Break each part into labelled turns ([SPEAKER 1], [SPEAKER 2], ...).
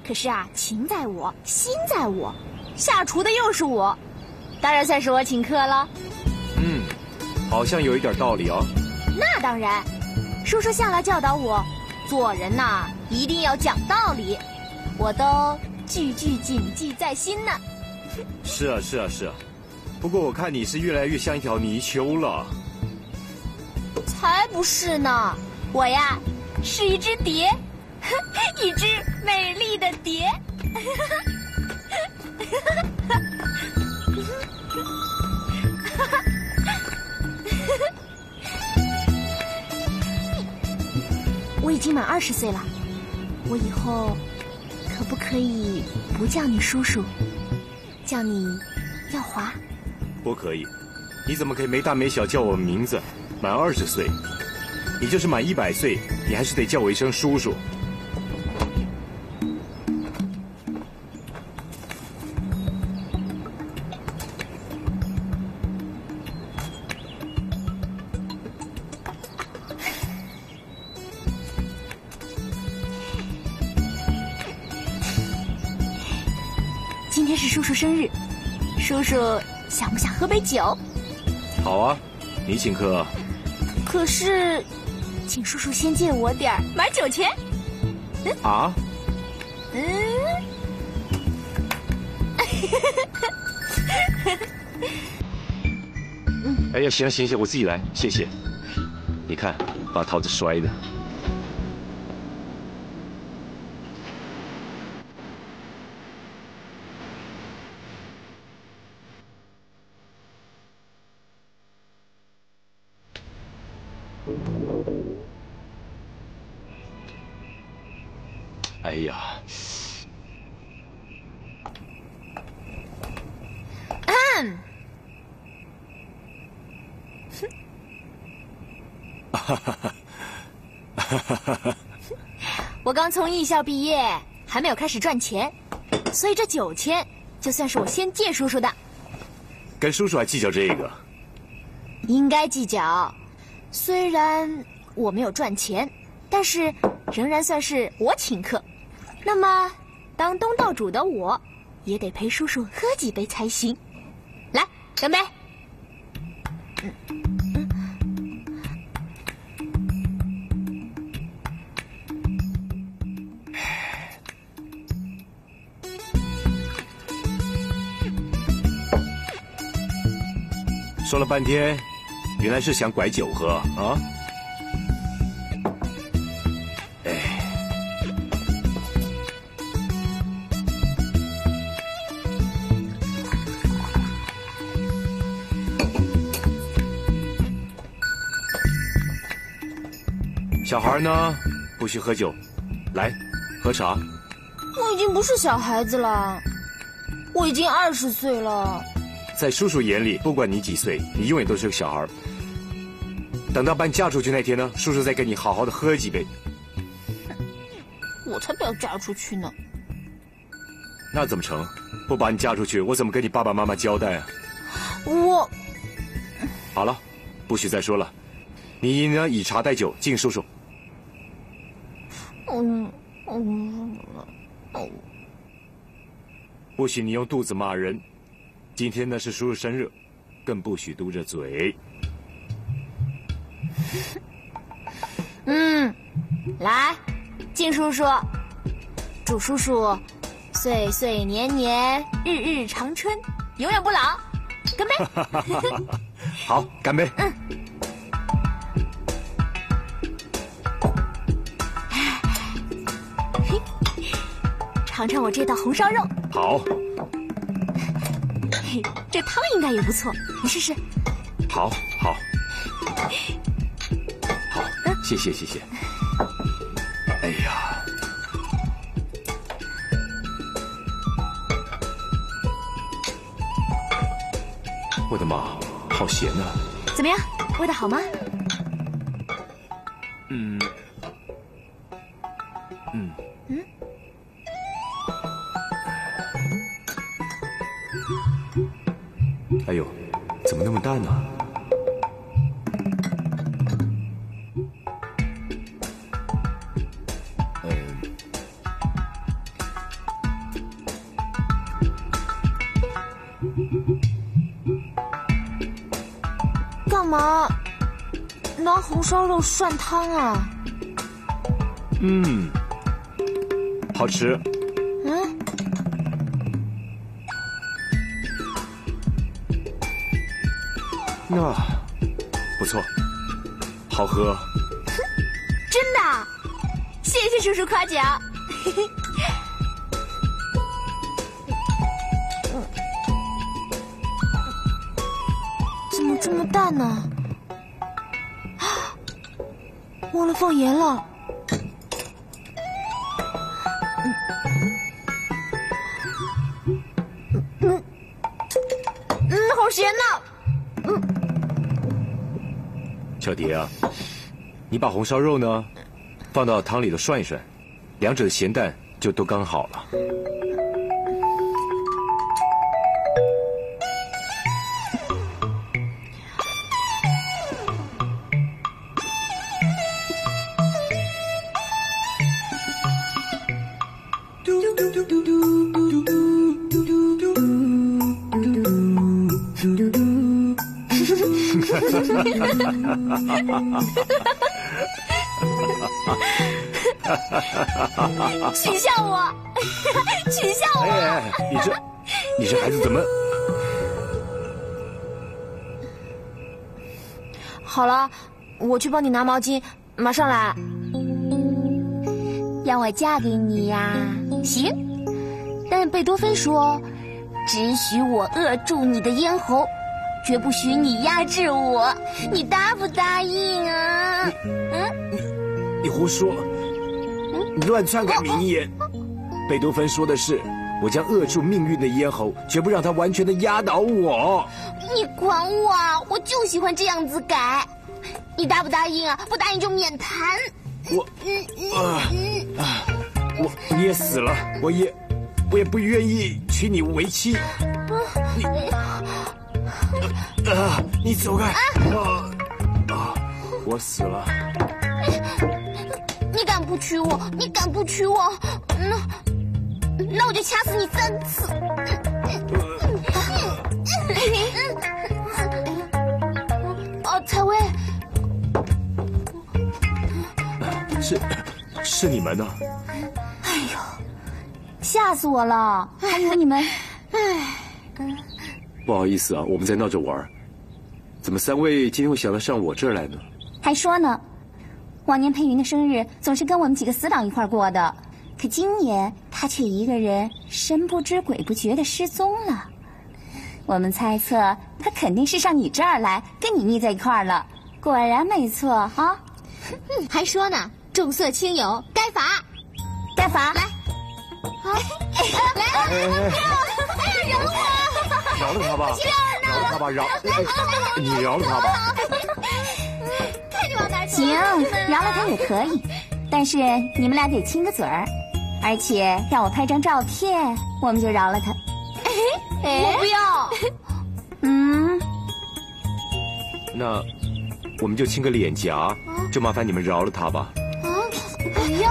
[SPEAKER 1] 可是啊，情在我，心在我，下厨的又是我，当然算是我请客了。
[SPEAKER 2] 好像有一点道理哦。
[SPEAKER 1] 那当然，叔叔向来教导我，做人呐一定要讲道理，我都句句谨记在心呢。
[SPEAKER 2] 是啊，不过我看你是越来越像一条泥鳅了。
[SPEAKER 1] 才不是呢，我呀是一只蝶，一只美丽的蝶。我已经满20岁了，我以后可不可以不叫你叔叔，叫你耀华？
[SPEAKER 2] 不可以，你怎么可以没大没小叫我名字？满20岁，你就是满100岁，你还是得叫我一声叔叔。
[SPEAKER 1] 今天是叔叔生日，叔叔想不想喝杯酒？
[SPEAKER 2] 好啊，你请客。
[SPEAKER 1] 可是，请叔叔先借我点儿买酒钱。
[SPEAKER 2] 啊？哎呀，行，我自己来，谢谢。你看，把桃子摔的。哎呀，
[SPEAKER 1] 我刚从艺校毕业，还没有开始赚钱，所以这酒钱就算是我先借叔叔的。
[SPEAKER 2] 跟叔叔还计较这个？
[SPEAKER 1] 应该计较，虽然我没有赚钱，但是仍然算是我请客。那么，当东道主的我，也得陪叔叔喝几杯才行。来，干杯！
[SPEAKER 2] 说了半天，原来是想拐酒喝啊！小孩呢，不许喝酒，来，喝茶。
[SPEAKER 1] 我已经不是小孩子了，我已经20岁了。
[SPEAKER 2] 在叔叔眼里，不管你几岁，你永远都是个小孩。等到把你嫁出去那天呢，叔叔再跟你好好的喝几杯。
[SPEAKER 1] 我才不要嫁出去呢！
[SPEAKER 2] 那怎么成？不把你嫁出去，我怎么跟你爸爸妈妈交代啊？
[SPEAKER 1] 我……
[SPEAKER 2] 好了，不许再说了。你呢，以茶代酒敬叔叔。不许你用肚子骂人。今天呢是叔叔生日，更不许嘟着嘴。
[SPEAKER 1] 来，敬叔叔，祝叔叔岁岁年年，日日长春，永远不老。干杯！
[SPEAKER 2] 好，干杯！
[SPEAKER 1] 尝尝我这道红烧肉。
[SPEAKER 2] 好。
[SPEAKER 1] 这汤应该也不错，你试试。
[SPEAKER 2] 好，谢谢。哎呀，我的妈，好咸啊！
[SPEAKER 1] 怎么样，味道好吗？
[SPEAKER 2] 哎呦，怎么那么淡呢？
[SPEAKER 1] 嘛拿红烧肉涮汤啊？
[SPEAKER 2] 好吃。那不错，好喝。
[SPEAKER 1] 真的？谢谢叔叔夸奖。怎么这么淡呢？忘了放盐了。好咸呐！
[SPEAKER 2] 小蝶啊，你把红烧肉呢放到汤里头涮一涮，两者的咸淡就都刚好了。
[SPEAKER 1] 取笑我，取笑我！
[SPEAKER 2] 哎，你这孩子怎么？
[SPEAKER 1] 好了，我去帮你拿毛巾，马上来。
[SPEAKER 3] 让我嫁给你呀？
[SPEAKER 1] 行，但贝多芬说，
[SPEAKER 3] 只许我扼住你的咽喉，绝不许你压制我，你答不答应啊？
[SPEAKER 2] 你胡说，你乱篡改名言。贝多芬说的是，我将扼住命运的咽喉，绝不让它完全的压倒我。
[SPEAKER 3] 你管我啊！我就喜欢这样子改，你答不答应啊？不答应就免谈。
[SPEAKER 2] 你也死了，我也不愿意娶你为妻。你走开！我死了。
[SPEAKER 3] 你敢不娶我？你敢不娶我？那我就掐死你3次。采薇，
[SPEAKER 2] 是你们呢？
[SPEAKER 3] 哎呦，吓死我了！还以为你们……
[SPEAKER 2] 不好意思啊，我们在闹着玩。怎么3位今天会想到上我这儿来呢？
[SPEAKER 3] 还说呢，往年佩云的生日总是跟我们几个死党一块过的，可今年他却一个人神不知鬼不觉的失踪了。我们猜测他肯定是上你这儿来跟你腻在一块儿了。果然没错啊！
[SPEAKER 1] 还说呢，重色轻友，该罚，
[SPEAKER 3] 该罚。来，
[SPEAKER 1] 来，饶了我！
[SPEAKER 2] 饶了他吧，饶了他吧，你饶了他吧。
[SPEAKER 1] 看你往哪
[SPEAKER 3] 行，饶了他也可以，但是你们俩得亲个嘴儿，而且让我拍张照片，我们就饶了他。
[SPEAKER 1] 我不要。
[SPEAKER 2] 那我们就亲个脸颊，就麻烦你们饶了他吧。
[SPEAKER 1] 不要。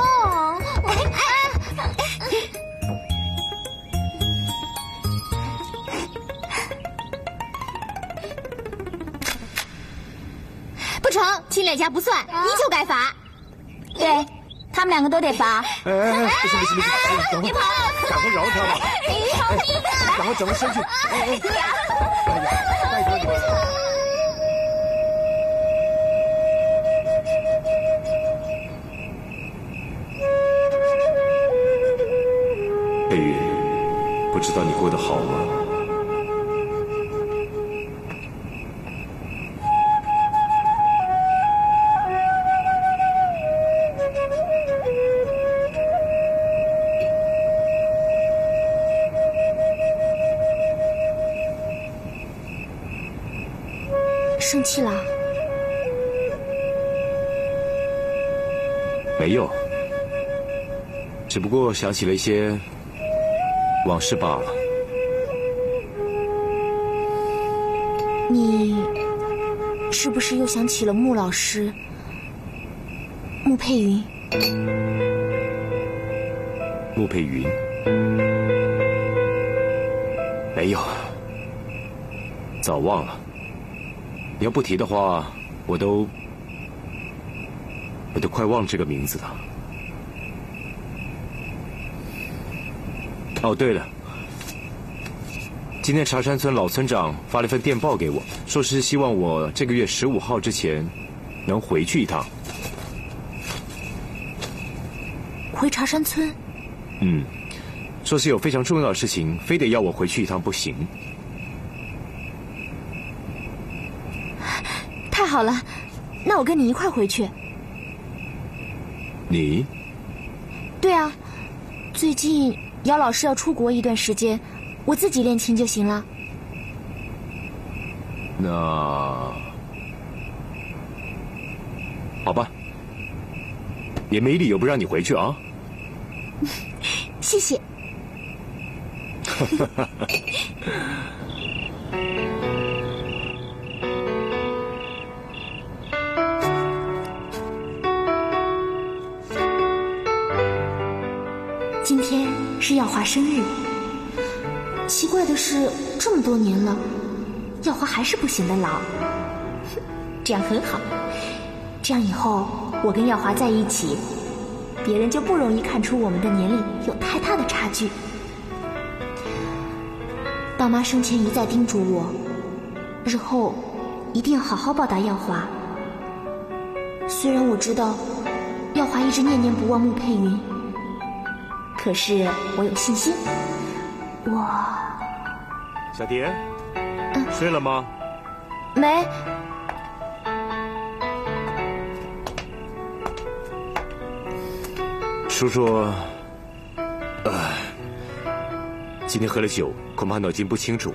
[SPEAKER 1] 不成，亲脸颊不算，你就该罚。
[SPEAKER 3] 对，他们2个都得罚。
[SPEAKER 2] 不行，
[SPEAKER 1] 你跑，
[SPEAKER 2] 赶快饶了他吧！赶快转过身去！拜托你们。佩云，不知道你过得好吗？
[SPEAKER 1] 生气了？
[SPEAKER 2] 没有，只不过想起了一些往事罢了。
[SPEAKER 1] 你是不是又想起了穆老师？穆佩云？
[SPEAKER 2] 穆佩云？没有，早忘了。 你要不提的话，我都快忘这个名字了。哦，对了，今天茶山村老村长发了一份电报给我，说是希望我这个月15号之前能回去一趟。
[SPEAKER 1] 回茶山村？
[SPEAKER 2] 说是有非常重要的事情，非得要我回去一趟不行。
[SPEAKER 1] 太好了，那我跟你一块回去。
[SPEAKER 2] 你？
[SPEAKER 1] 对啊，最近姚老师要出国一段时间，我自己练琴就行了。
[SPEAKER 2] 那好吧，也没理由不让你回去啊。
[SPEAKER 1] 谢谢。今天是耀华生日，奇怪的是，这么多年了，耀华还是不显得老。这样很好，这样以后我跟耀华在一起，别人就不容易看出我们的年龄有太大的差距。爸妈生前一再叮嘱我，日后一定要好好报答耀华。虽然我知道耀华一直念念不忘穆佩云，可是我有信心。
[SPEAKER 2] 小蝶，睡了吗？
[SPEAKER 1] 没。
[SPEAKER 2] 叔叔，今天喝了酒，恐怕脑筋不清楚。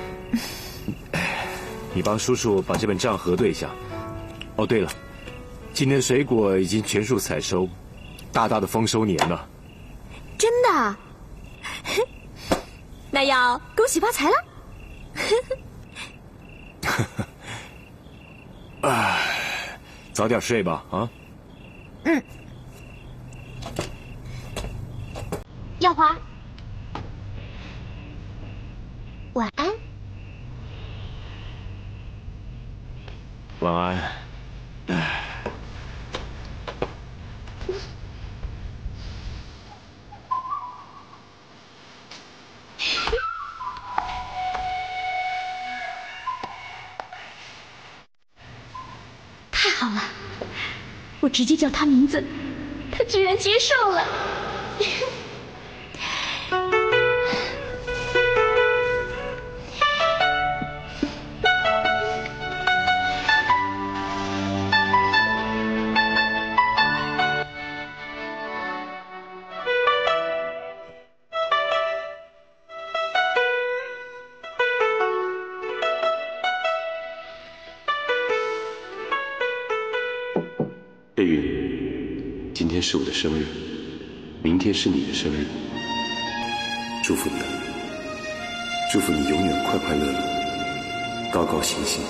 [SPEAKER 2] 你帮叔叔把这本账核对一下。哦，对了，今年的水果已经全数采收，大大的丰收年了。
[SPEAKER 1] 真的？那要恭喜发财了。
[SPEAKER 2] 早点睡吧，啊。
[SPEAKER 1] 耀华，晚安。
[SPEAKER 2] 晚安。
[SPEAKER 1] 太好了，我直接叫他名字，他居然接受了。
[SPEAKER 4] 佩云，今天是我的生日，明天是你的生日，祝福你啊！祝福你永远快快乐乐，高高兴兴。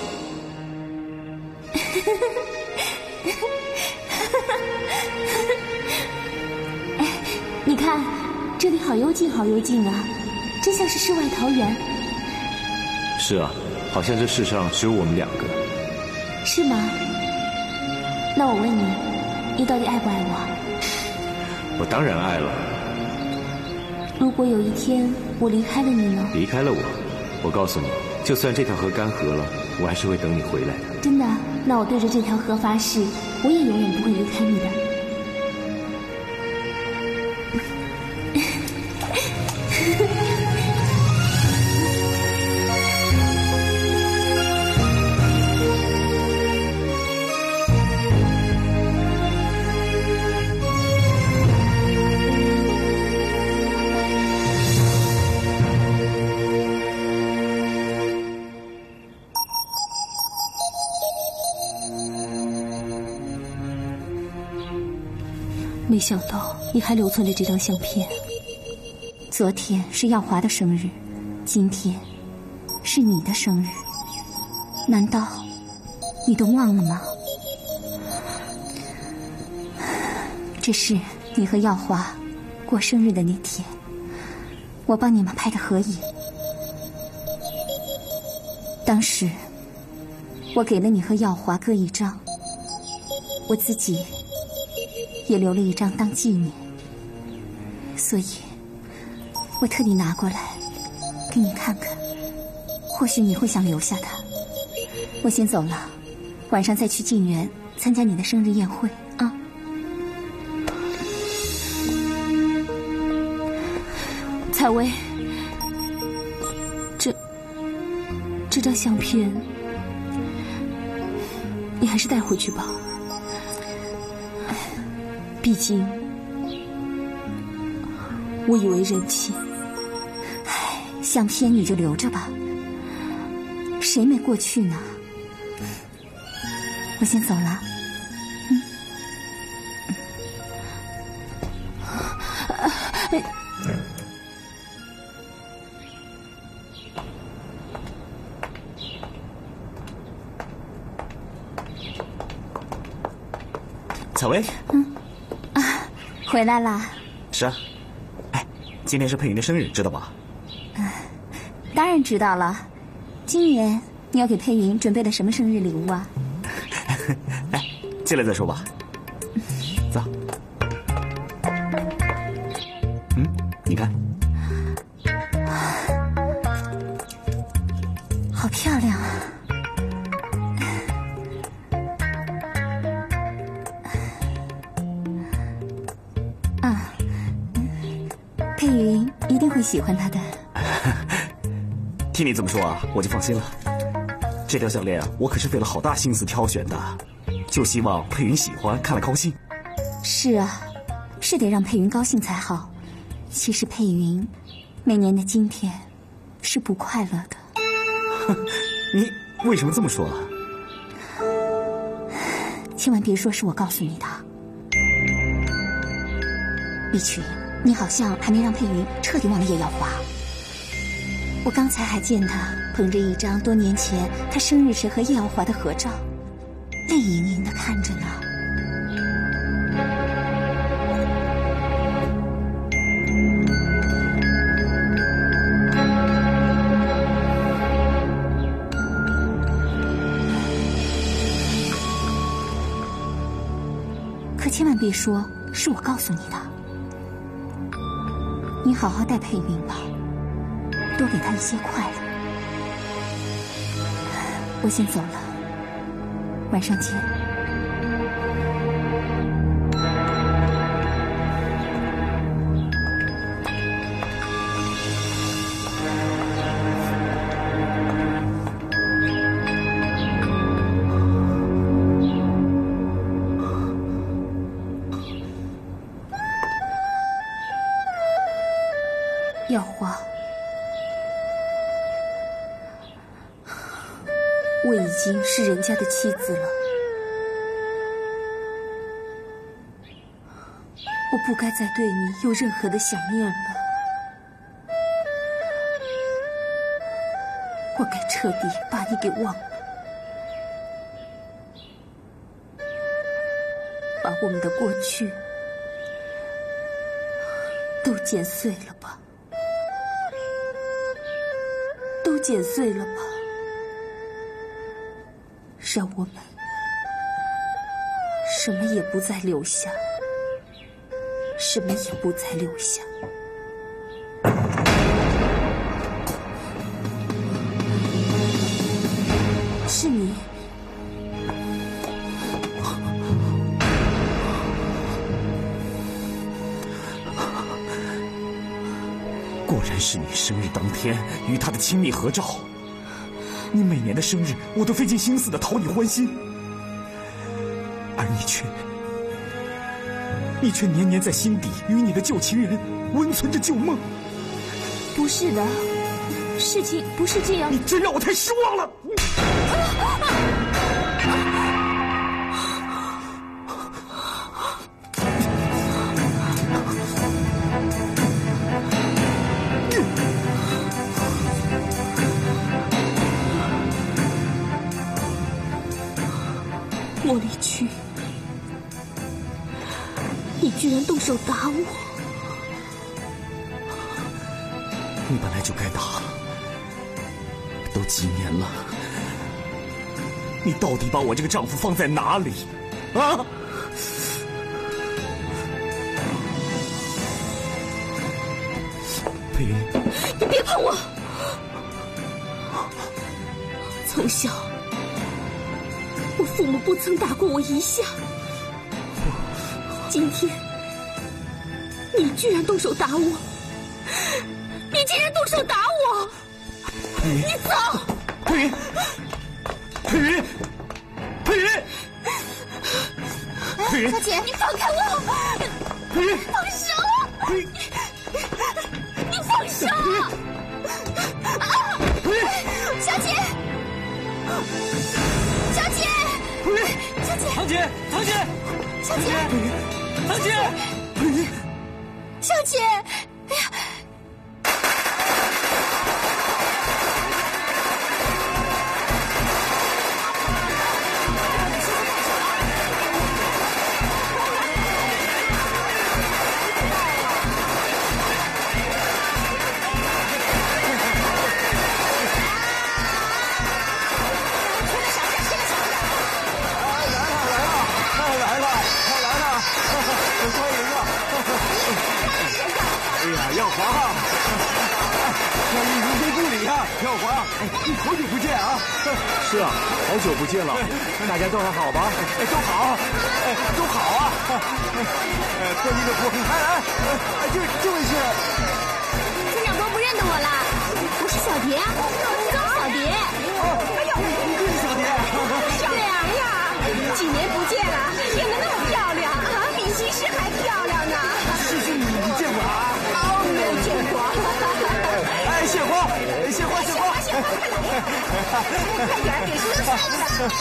[SPEAKER 3] 你看，这里好幽静，好幽静啊，真像是世外桃源。
[SPEAKER 2] 是啊，好像这世上只有我们两个。
[SPEAKER 3] 是吗？那我问你，你到底爱不爱我？
[SPEAKER 2] 我当然爱了。
[SPEAKER 3] 如果有一天我离开了你呢？
[SPEAKER 2] 离开了我告诉你，就算这条河干涸了，我还是会等你回来的。
[SPEAKER 3] 真的？那我对着这条河发誓，我也永远不会离开你的。没想到你还留存着这张相片。昨天是耀华的生日，今天是你的生日，难道你都忘了吗？这是你和耀华过生日的那天，我帮你们拍的合影。当时我给了你和耀华各一张，我自己也留了一张当纪念，所以我特地拿过来给你看看，或许你会想留下它。我先走了，晚上再去静园参加你的生日宴会啊。
[SPEAKER 1] 采薇，这张相片你还是带回去吧，毕竟我以为人情。
[SPEAKER 3] 相片你就留着吧，谁没过去呢？我先走了。
[SPEAKER 5] 采薇，
[SPEAKER 3] 回来啦。
[SPEAKER 5] 是啊，哎，今天是佩云的生日，知道吧？
[SPEAKER 3] 当然知道了。今年你要给佩云准备了什么生日礼物啊？
[SPEAKER 5] 哎，进来再说吧。走。你看，
[SPEAKER 3] 好漂亮啊！佩云一定会喜欢它的。
[SPEAKER 5] 听你这么说啊，我就放心了。这条项链我可是费了好大心思挑选的，就希望佩云喜欢，看了高兴。
[SPEAKER 3] 是啊，是得让佩云高兴才好。其实佩云每年的今天是不快乐的。
[SPEAKER 5] 你为什么这么说啊？
[SPEAKER 3] 千万别说是我告诉你的。碧群，你好像还没让佩云彻底忘了叶耀华。我刚才还见他捧着一张多年前他生日时和叶耀华的合照，泪盈盈地看着呢。可千万别说是我告诉你的。你好好待佩云吧，多给她一些快乐。我先走了，晚上见。耀华，我已经是人家的妻子了，我不该再对你有任何的想念了，我该彻底把你给忘了，把我们的过去都剪碎了吧。都剪碎了吧，让我们什么也不再留下，什么也不再留下。是你，
[SPEAKER 5] 果然是你生日当天与他的亲密合照。你每年的生日，我都费尽心思的讨你欢心，而你却年年在心底与你的旧情人温存着旧梦。
[SPEAKER 1] 不是的，事情不是这样。
[SPEAKER 5] 你真让我太失望了。
[SPEAKER 1] 莫离去，你居然动手打我！
[SPEAKER 5] 你本来就该打，都几年了， 你到底把我这个丈夫放在哪里？啊！佩云，
[SPEAKER 6] 你别碰我！从小，我父母不曾打过我一下。今天，你居然动手打我！你竟然动手打我！你走！
[SPEAKER 5] 佩云，佩云，佩云，佩云，
[SPEAKER 3] 小姐，
[SPEAKER 6] 你放开我！
[SPEAKER 5] 佩云，
[SPEAKER 6] 放手！
[SPEAKER 5] 佩云，
[SPEAKER 6] 你放手！
[SPEAKER 5] 佩云，
[SPEAKER 3] 小姐，小姐，
[SPEAKER 5] 佩云，
[SPEAKER 3] 小姐，
[SPEAKER 5] 堂姐，堂姐，
[SPEAKER 3] 小姐，
[SPEAKER 5] 堂姐，佩云，
[SPEAKER 3] 小姐，哎呀！
[SPEAKER 2] 耀华啊，欢迎如归故里啊，耀华，好久不见啊！是啊，好久不见了，大家都还好吧？都好，都好啊！欢迎的福，这位是，
[SPEAKER 1] 村长都不认得我啦，我是小蝶啊，曾小蝶。
[SPEAKER 2] 哎呦，你是小蝶？
[SPEAKER 6] 小娘呀，几年不见了，变得那么漂亮啊，比西施还漂亮呢。
[SPEAKER 2] 是你见过他？
[SPEAKER 6] 没有见过。
[SPEAKER 2] 哎，谢花，谢花，谢花，
[SPEAKER 6] 谢花，快来！快点给叔叔上了。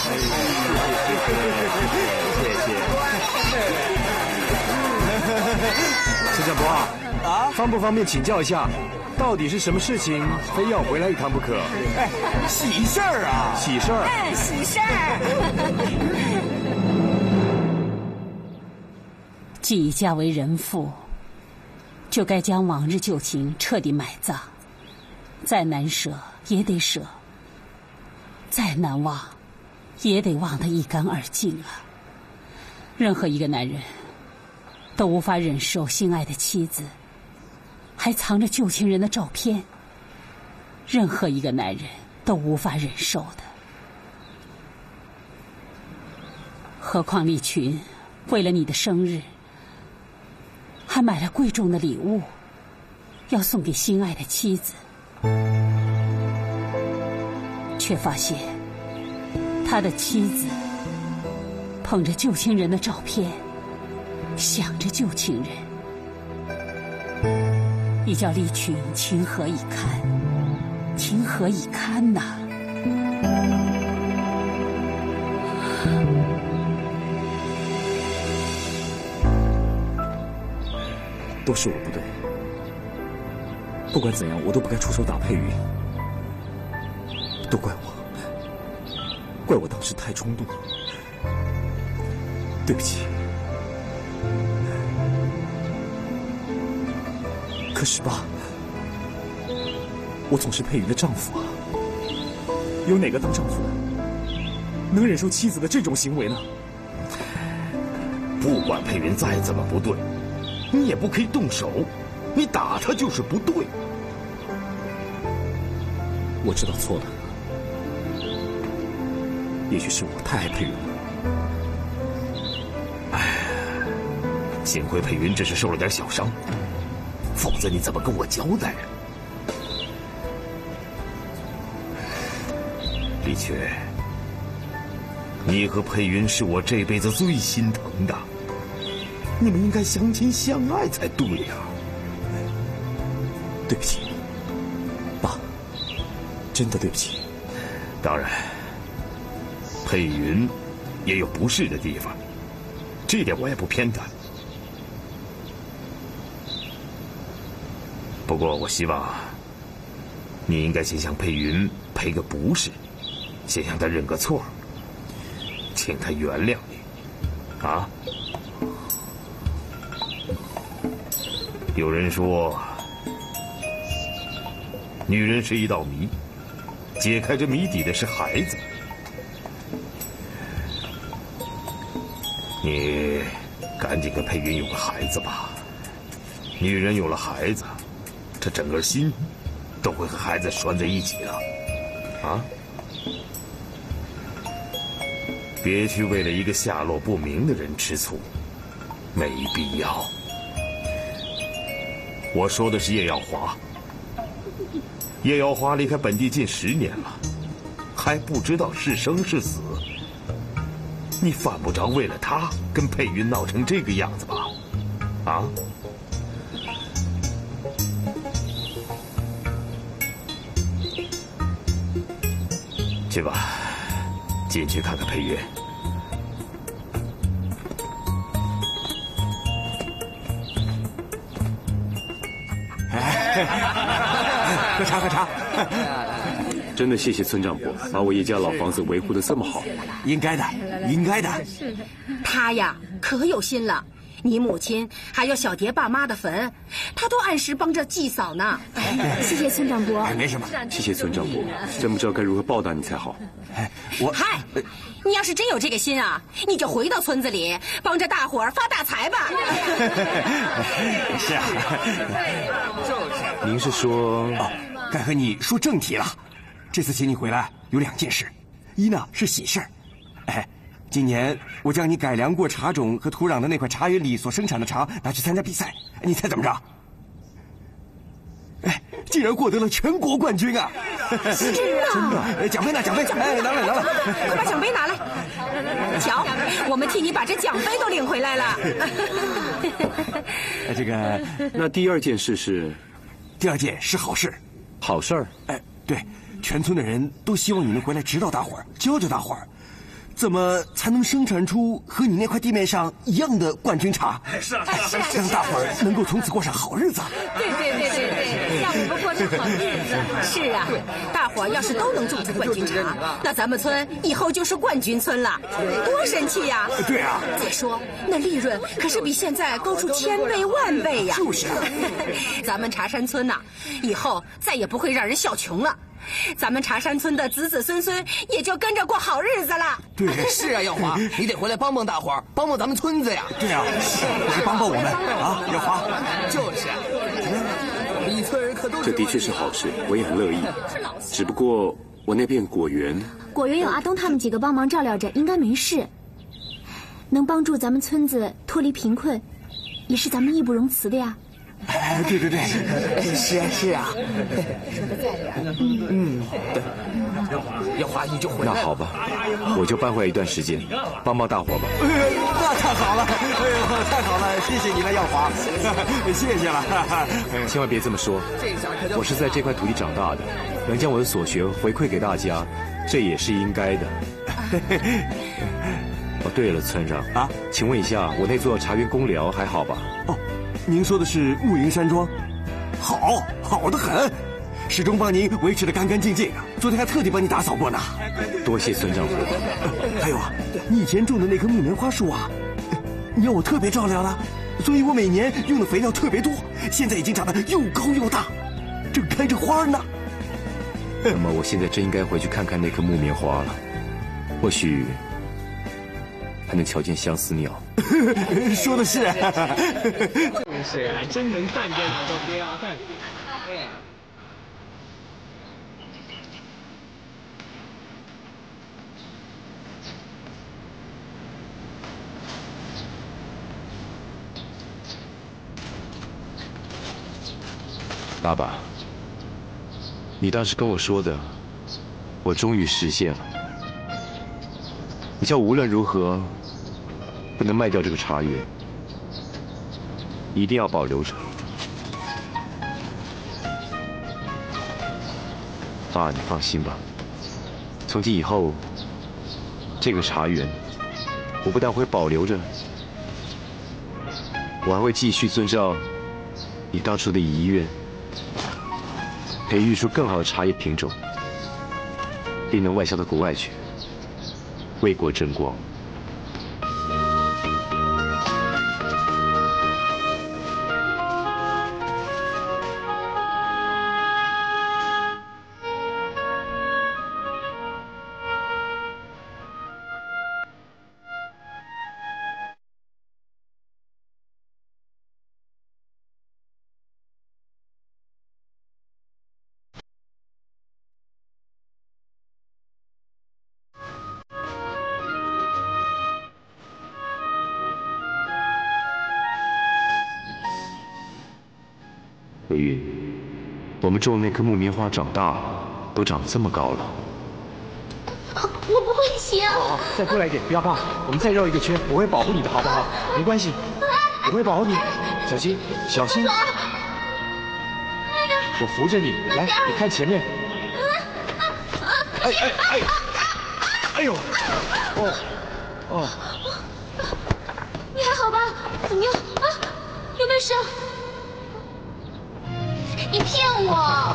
[SPEAKER 2] 谢谢。陈展博啊，方不方便请教一下，到底是什么事情非要回来一趟不可？哎，喜事儿啊！喜事儿。
[SPEAKER 6] 喜事儿。
[SPEAKER 7] 既已嫁为人妇，就该将往日旧情彻底埋葬，再难舍也得舍，再难忘也得忘得一干二净啊！任何一个男人都无法忍受心爱的妻子还藏着旧情人的照片，任何一个男人都无法忍受的。何况丽群为了你的生日还买了贵重的礼物，要送给心爱的妻子，却发现他的妻子捧着旧情人的照片，想着旧情人，你叫丽群情何以堪？情何以堪呐！
[SPEAKER 5] 都是我不对，不管怎样，我都不该出手打佩云，都怪我，怪我当时太冲动，对不起。可是吧，我总是佩云的丈夫啊，有哪个当丈夫的能忍受妻子的这种行为呢？
[SPEAKER 8] 不管佩云再怎么不对，你也不可以动手，你打他就是不对。
[SPEAKER 5] 我知道错了，也许是我太爱佩云了。
[SPEAKER 8] 幸亏佩云只是受了点小伤，否则你怎么跟我交代啊？李缺，你和佩云是我这辈子最心疼的，你们应该相亲相爱才对呀。
[SPEAKER 5] 对不起，爸，真的对不起。
[SPEAKER 8] 当然，佩云也有不是的地方，这点我也不偏袒。不过我希望你应该先向佩云赔个不是，先向他认个错，请他原谅你啊。有人说女人是一道谜，解开这谜底的是孩子。 你赶紧跟佩云有个孩子吧。女人有了孩子，这整个心都会和孩子拴在一起的。啊！别去为了一个下落不明的人吃醋，没必要。我说的是叶耀华。叶耀华离开本地近10年了，还不知道是生是死。你犯不着为了他跟佩云闹成这个样子吧？啊？去吧，进去看看佩云。
[SPEAKER 2] 喝茶喝茶。
[SPEAKER 4] 真的谢谢村长伯把我叶家老房子维护得这么好。
[SPEAKER 2] 应该的，应该的。
[SPEAKER 6] 他呀，可有心了。你母亲还有小蝶爸妈的坟，他都按时帮着祭扫呢。
[SPEAKER 1] 谢谢村长伯。
[SPEAKER 2] 没什么。
[SPEAKER 4] 谢谢村长伯，真不知道该如何报答你才好。
[SPEAKER 6] 嗨，你要是真有这个心啊，你就回到村子里帮着大伙儿发大财吧。
[SPEAKER 2] 是啊。
[SPEAKER 4] 您是说？
[SPEAKER 2] 哦，该和你说正题了。这次请你回来有2件事，一呢是喜事儿。今年我将你改良过茶种和土壤的那块茶园里所生产的茶拿去参加比赛，你猜怎么着？竟然获得了全国冠军啊！
[SPEAKER 6] 是啊，
[SPEAKER 2] 真的。奖杯呢？奖杯？拿来！
[SPEAKER 6] 快把奖杯拿来！瞧，我们替你把这奖杯都领回来了。
[SPEAKER 2] 这个，
[SPEAKER 4] 那第2件事是？
[SPEAKER 2] 第2件是好事。
[SPEAKER 4] 好事儿？
[SPEAKER 2] 对，全村的人都希望你能回来指导大伙儿，教教大伙儿。怎么才能生产出和你那块地面上一样的冠军茶？是啊，让大伙儿能够从此过上好日子。
[SPEAKER 6] 对，让我们过上好日子。是啊，大伙儿要是都能种出冠军茶，那咱们村以后就是冠军村了，多神气呀！
[SPEAKER 2] 对啊，
[SPEAKER 6] 再说那利润可是比现在高出1000倍万倍呀！
[SPEAKER 2] 就是啊，
[SPEAKER 6] 咱们茶山村呐，以后再也不会让人笑穷了。咱们茶山村的子子孙孙也就跟着过好日子了。
[SPEAKER 2] 对，
[SPEAKER 9] 是啊，耀华，你得回来帮帮大伙儿，帮帮咱们村子呀。
[SPEAKER 2] 对啊，是帮帮我们啊，耀华。
[SPEAKER 9] 就是啊，我们一村人可都
[SPEAKER 4] 这的确是好事，我也很乐意。只不过我那片果园
[SPEAKER 1] 有阿东他们几个帮忙照料着，应该没事。能帮助咱们村子脱离贫困，也是咱们义不容辞的呀。
[SPEAKER 2] 对，
[SPEAKER 9] 是啊。耀华，你就回来。
[SPEAKER 4] 那好吧，我就搬回来一段时间，帮帮大伙吧。
[SPEAKER 2] 那太好了，太好了，谢谢你了，耀华，谢谢了。
[SPEAKER 4] 千万别这么说，我是在这块土地长大的，能将我的所学回馈给大家，这也是应该的。哦，对了，村长啊，请问一下，我那座茶园公寮还好吧？
[SPEAKER 2] 哦，您说的是暮云山庄，好得很，始终帮您维持得干干净净，昨天还特地帮你打扫过呢。
[SPEAKER 4] 多谢村长伯。
[SPEAKER 2] 还有啊，你以前种的那棵木棉花树啊，你要我特别照料了，所以我每年用的肥料特别多，现在已经长得又高又大，正开着花呢。
[SPEAKER 4] 那么我现在真应该回去看看那棵木棉花了，或许还能瞧见相思鸟。
[SPEAKER 2] 说的是。
[SPEAKER 10] 是，还真能看见好多边啊！
[SPEAKER 4] 爸爸，你当时跟我说的，我终于实现了。你叫无论如何不能卖掉这个茶园，一定要保留着。爸，你放心吧，从今以后，这个茶园我不但会保留着，我还会继续遵照你当初的遗愿，培育出更好的茶叶品种，并能外销到国外去，为国争光。 飞云，我们种那棵木棉花长大了，都长这么高了。
[SPEAKER 1] 我不会行。
[SPEAKER 2] 再过来一点，不要怕，我们再绕一个圈，我会保护你的，好不好？没关系，我会保护你，小心，小心。我扶着你，来，你看前面。哎呦，哦，
[SPEAKER 1] 你还好吧？怎么样啊？有没有事？你骗我！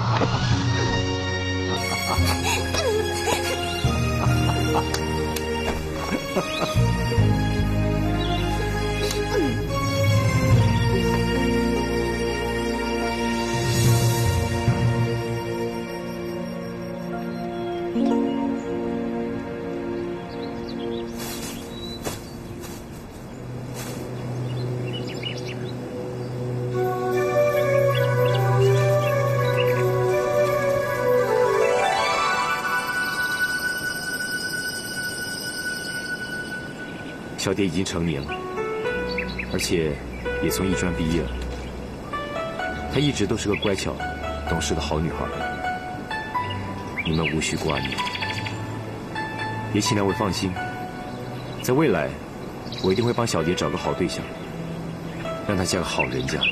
[SPEAKER 5] 小蝶已经成年了，而且也从艺专毕业了。她一直都是个乖巧、懂事的好女孩。你们无需挂念，也请两位放心，在未来，我一定会帮小蝶找个好对象，让她嫁个好人家。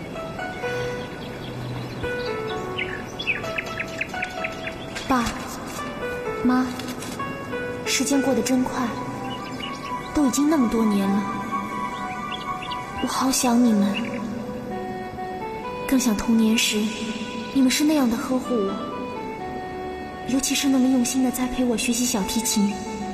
[SPEAKER 1] 爸妈，时间过得真快。都已经那么多年了，我好想你们，更想童年时你们是那样的呵护我，尤其是那么用心的栽培我学习小提琴。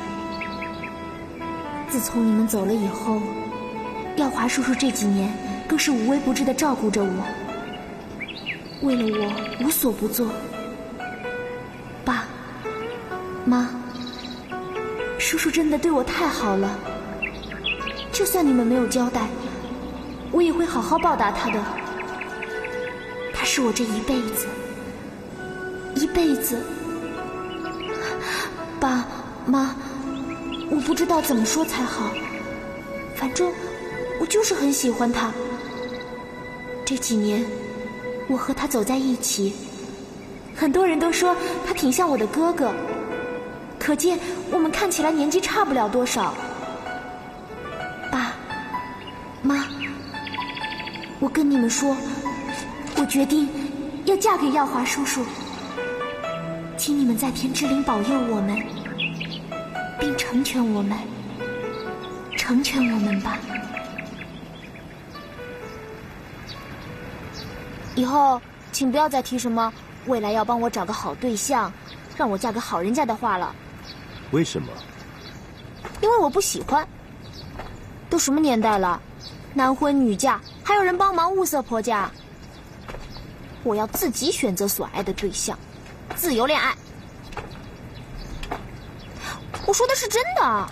[SPEAKER 1] 自从你们走了以后，耀华叔叔这几年更是无微不至的照顾着我，为了我无所不做。爸妈，叔叔真的对我太好了，就算你们没有交代，我也会好好报答他的。他是我这一辈子，一辈子。爸妈，我不知道怎么说才好，反正我就是很喜欢他。这几年我和他走在一起，很多人都说他挺像我的哥哥，可见我们看起来年纪差不了多少。爸妈，我跟你们说，我决定要嫁给耀华叔叔，请你们在天之灵保佑我们，并成全我们，成全我们吧。以后请不要再提什么未来要帮我找个好对象，让我嫁个好人家的话了。
[SPEAKER 5] 为什么？
[SPEAKER 1] 因为我不喜欢。都什么年代了，男婚女嫁，还有人帮忙物色婆家。我要自己选择所爱的对象，自由恋爱。我说的是真的。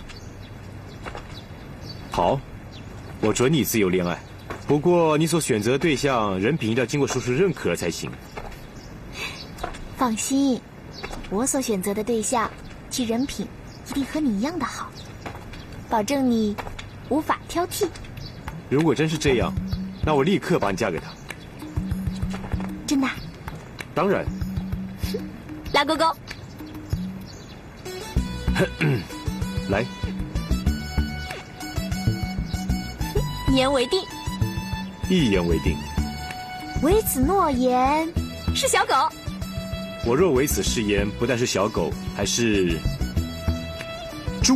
[SPEAKER 5] 好，我准你自由恋爱，不过你所选择的对象人品一定要经过叔叔认可才行。
[SPEAKER 1] 放心，我所选择的对象其人品一定和你一样的好，保证你无法挑剔。
[SPEAKER 5] 如果真是这样，那我立刻把你嫁给他。
[SPEAKER 1] 真的？
[SPEAKER 5] 当然。
[SPEAKER 1] 拉勾勾。
[SPEAKER 5] 来。
[SPEAKER 1] 一言为定。
[SPEAKER 5] 一言为定。
[SPEAKER 1] 为此诺言。是小狗。
[SPEAKER 5] 我若为此誓言，不但是小狗，还是猪。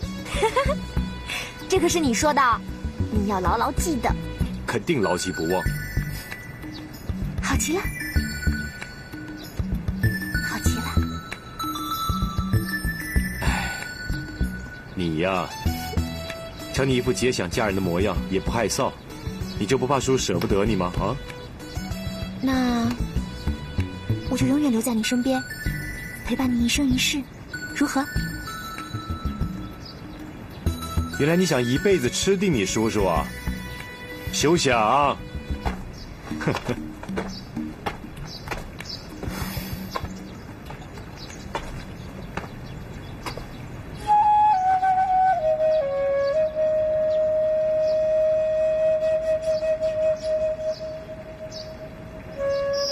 [SPEAKER 1] 这可是你说的，你要牢牢记得。
[SPEAKER 5] 肯定牢记不忘。
[SPEAKER 1] 好极了，好极了。
[SPEAKER 5] 哎，你呀，瞧你一副结想嫁人的模样，也不害臊，你就不怕叔舍不得你吗？啊？
[SPEAKER 1] 那我就永远留在你身边，陪伴你一生一世，如何？
[SPEAKER 5] 原来你想一辈子吃定你叔叔啊？休想！呵呵。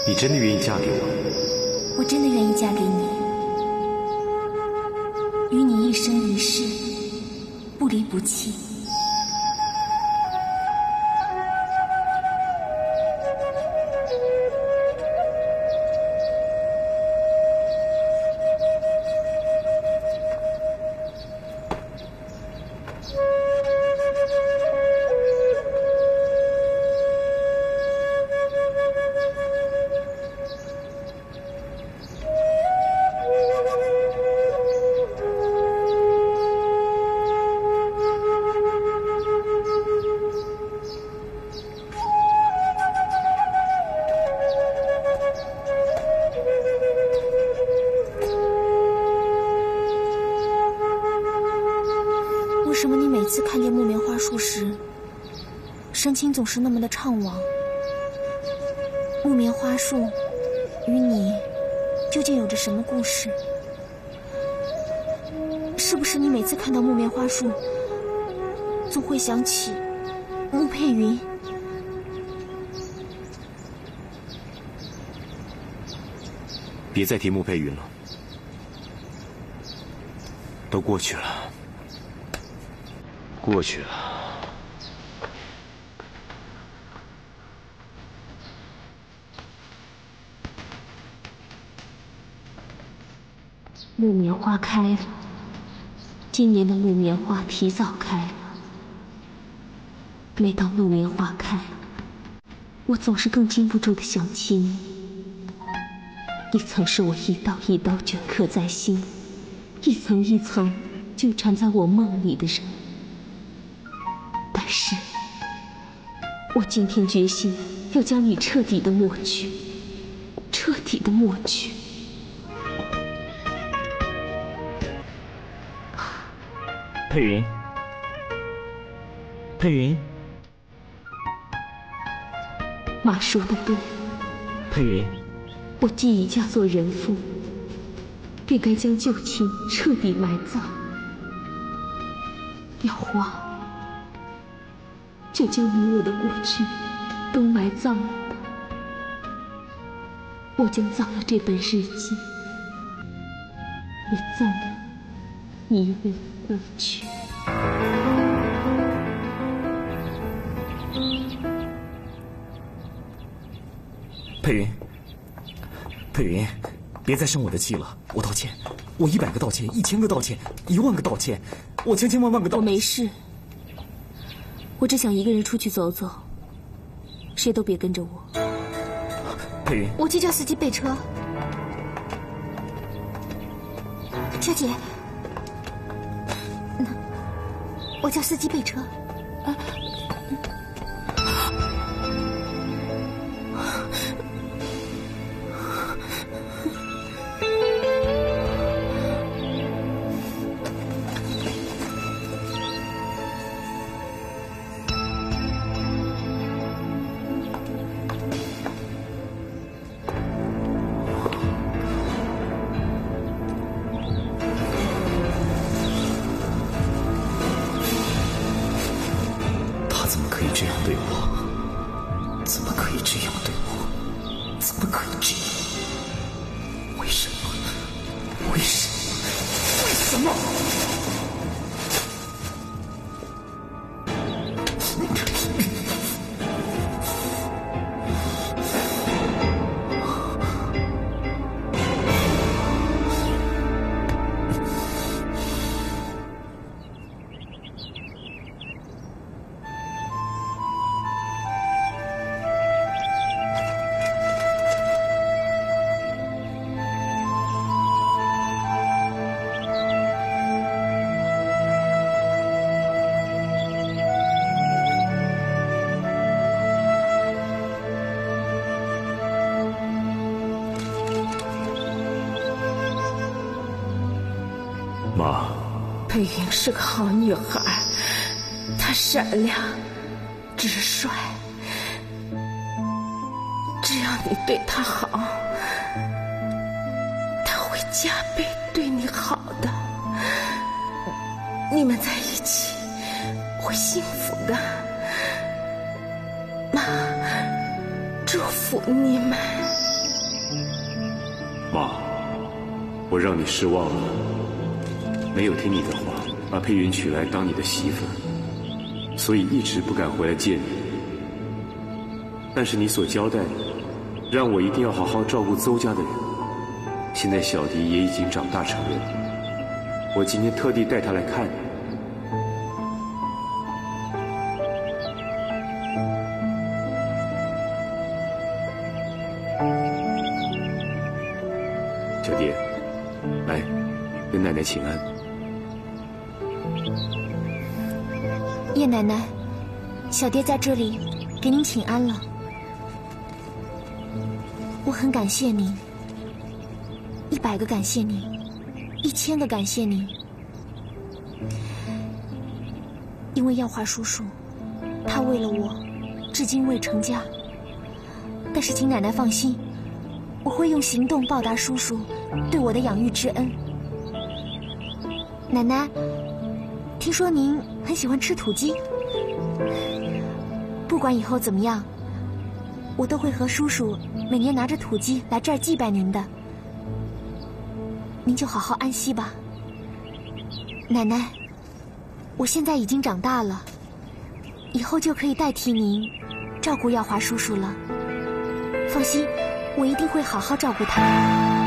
[SPEAKER 5] 你真的愿意嫁给我？
[SPEAKER 3] 我真的愿意嫁给你，与你一生一世，不离不弃。
[SPEAKER 1] 为什么你每次看见木棉花树时，神情总是那么的怅惘？木棉花树与你究竟有着什么故事？是不是你每次看到木棉花树，总会想起穆佩云？
[SPEAKER 5] 别再提穆佩云了，都过去了，过去了。
[SPEAKER 11] 木棉花开了，今年的木棉花提早开了。每当木棉花开，我总是更禁不住的想起你。你曾是我一刀一刀镌刻在心，一层一层纠缠在我梦里的人。但是，我今天决心要将你彻底的抹去，彻底的抹去。
[SPEAKER 2] 佩云，佩云，
[SPEAKER 11] 妈说的对，
[SPEAKER 2] 佩云，
[SPEAKER 11] 我既已嫁作人妇，便该将旧情彻底埋葬。要花，就将你我的过去都埋葬了吧。我将葬了这本日记，也葬了一位过去。
[SPEAKER 2] 佩云，佩云，别再生我的气了，我道歉，我100个道歉，1000个道歉，10000个道歉，我千万个道歉。
[SPEAKER 1] 我没事，我只想一个人出去走走，谁都别跟着我。
[SPEAKER 2] 佩云，
[SPEAKER 1] 我去叫司机备车。小姐，我叫司机备车。
[SPEAKER 2] 这样对我，怎么可以这样对我？怎么可以这样？为什么？为什么？为什么？
[SPEAKER 5] 妈，
[SPEAKER 6] 佩云是个好女孩，她善良、直率，只要你对她好，她会加倍对你好的。你们在一起会幸福的，妈，祝福你们。
[SPEAKER 4] 我让你失望了，没有听你的话，把佩云娶来当你的媳妇，所以一直不敢回来见你。但是你所交代的，让我一定要好好照顾邹家的人。现在小迪也已经长大成人，我今天特地带他来看你。小蝶，来，跟奶奶请安。
[SPEAKER 1] 叶奶奶，小蝶在这里给您请安了。我很感谢您，100个感谢您，1000个感谢您。因为耀华叔叔，他为了我，至今未成家。但是请奶奶放心，我会用行动报答叔叔对我的养育之恩。奶奶，听说您很喜欢吃土鸡，不管以后怎么样，我都会和叔叔每年拿着土鸡来这儿祭拜您的。您就好好安息吧。奶奶，我现在已经长大了，以后就可以代替您照顾耀华叔叔了。放心，我一定会好好照顾他。